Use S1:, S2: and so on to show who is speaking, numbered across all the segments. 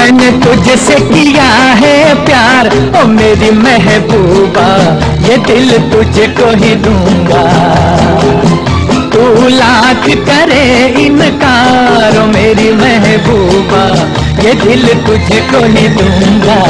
S1: मैंने तुझसे किया है प्यार ओ मेरी महबूबा, ये दिल तुझको ही दूंगा। तू लाख करे इनकार ओ मेरी महबूबा, ये दिल तुझको ही दूंगा।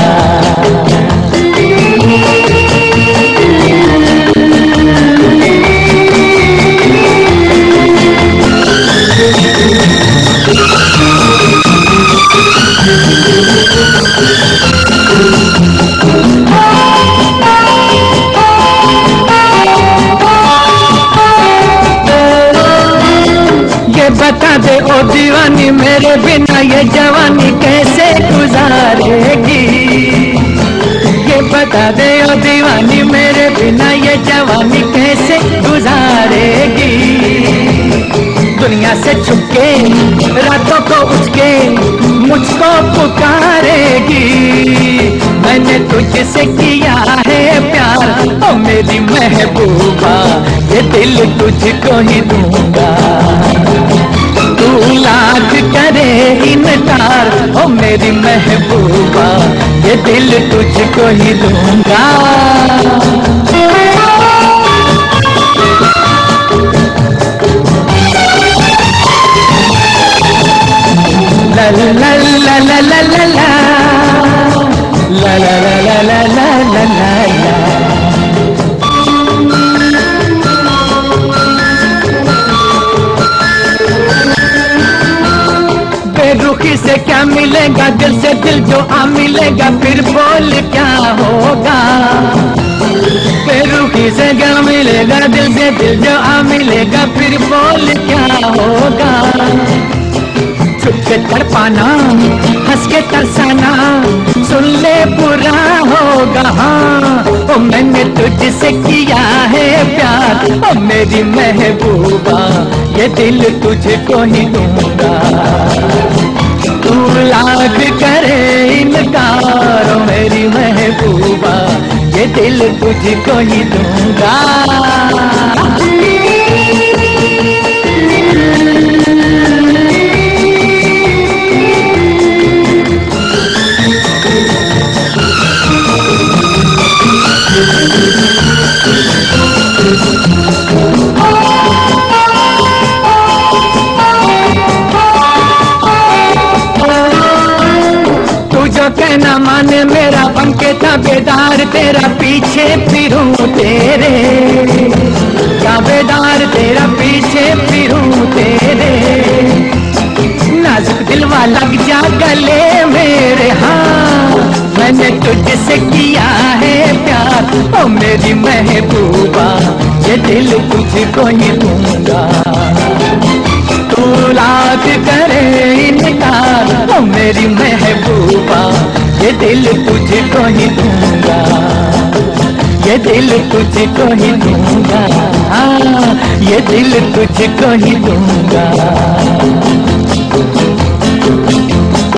S1: बता दे ओ दीवानी मेरे बिना ये जवानी कैसे गुजारेगी। ये बता दे ओ दीवानी मेरे बिना ये जवानी कैसे गुजारेगी। दुनिया से छुपके रातों को उचके मुझको पुकारेगी। मैंने तुझसे किया है प्यार ओ मेरी महबूबा, ये दिल तुझको ही दूंगा। तू लाख करे इनकार ओ मेरी महबूबा, ये दिल तुझको ही दूंगा। ला ला ला ला ला ला ला ला ला ला ला ला ला। बेरुखी से क्या मिलेगा, दिल से दिल जो आ मिलेगा, फिर बोल क्या होगा। बेरुखी से क्या मिलेगा, दिल से दिल जो आ मिलेगा, फिर बोल क्या होगा। छुप के तड़पाना, हंस के तरसाना, सुन ले बुरा होगा। हाँ ओ मैंने तुझसे किया है प्यार ओ मेरी महबूबा, ये दिल तुझको ही दूंगा। तू लाख करे इनकार ओ मेरी महबूबा, ये दिल तुझको ही दूंगा। कहना माने मेरा बनके ताबेदार, तेरा पीछे फिरूं तेरे। ताबेदार तेरा पीछे फिरूं तेरे। नाजुक दिलवा लग जा गले मेरे। हाँ मैंने तुझसे किया है प्यार ओ मेरी महबूबा, ये दिल तुझको ही दूंगा। तू लाख करे इनकार ओ मेरी महबूबा, ये दिल तुझको ही दूंगा। ये दिल तुझको ही दूंगा। ये दिल तुझको ही दूंगा।